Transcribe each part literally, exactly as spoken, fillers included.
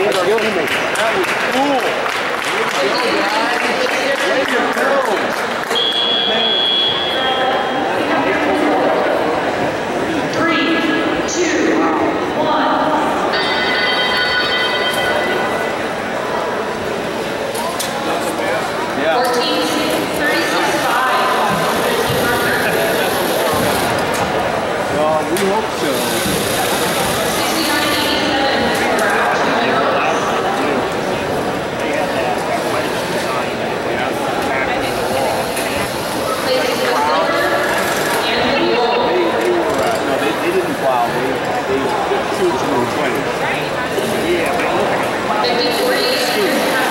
saved our teammates. That was cool. Way to go. Three, two, one. Yeah. fourteen, thirty-six, five. Well, we hope so. sixty-nine, eighty-seven. They didn't plow, they, they shoot from the twenty. Yeah, but look at it. fifty-four, eighty-seven.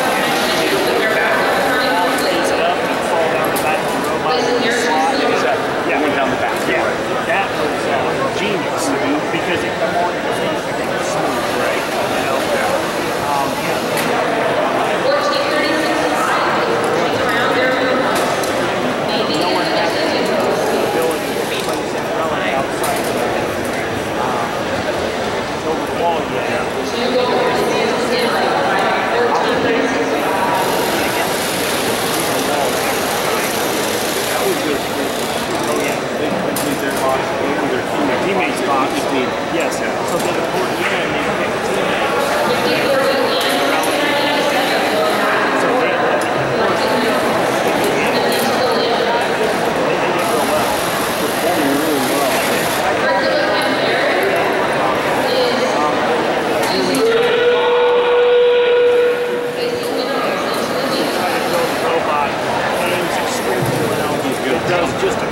Raise it up and fall down the back of the robot. Yeah, went down the back. Yeah, that was uh, genius because it come on, it was smooth, right? You know? Um, yeah. fourteen, thirty-six, five. Around there. Maybe. No one has the ability to place it really outside of the um, over the wall yet. Two goals. Stand like fourteen, thirty-six, five. That was just Oh, yeah. they complete their box and their teammates. Teammates box. Just need, Yes. So then toward the end, they pick a teammate. fifty-four, So they let the they didn't go well. performing really well. Try to build a robot that aims extremely well. He's good. It does just